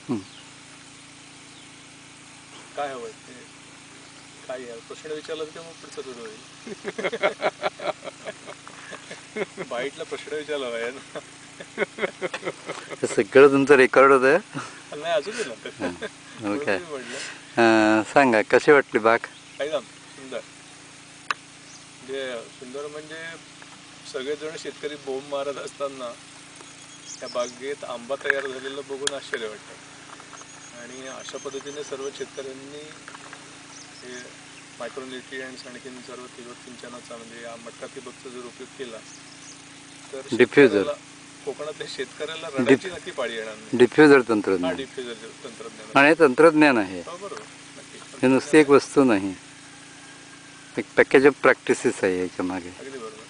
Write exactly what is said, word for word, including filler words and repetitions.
काय हवंय ते काय यार प्रश्न विचारला तर मग पुढचं सुरू होईल. बाईटला प्रश्न विचारला आहे ना. सगळं तुमचं रेकॉर्ड होतं. नाही अजून ना ओके. म्हटलं सांगा कशी वाटली बाग? एकदम सुंदर. म्हणजे सुंदर म्हणजे सगळेजण शेतकरी बोंब मारत असताना त्या बागेत आंबा तयार झालेलं बघून आश्चर्य वाटतं. आणि अशा पद्धतीने सर्व शेतकऱ्यांनी हे मायक्रोन्युट्रिएंट्स आणखीन सर्व ठिबक सिंचनाचा म्हणजे या मटका ठिबकचा जर उपयोग केला तर डिफ्युजर कोकणातल्या शेतकऱ्याला रडायची नक्की पाळी येणार नाही. डिफ्युजर तंत्रज्ञान डिफ्युजर तंत्रज्ञान आणि हे तंत्रज्ञान आहे. बरोबर हे नुसती एक वस्तू नाही, एक पॅकेज ऑफ प्रॅक्टिसेस आहे याच्या मागे. अगदी बरोबर.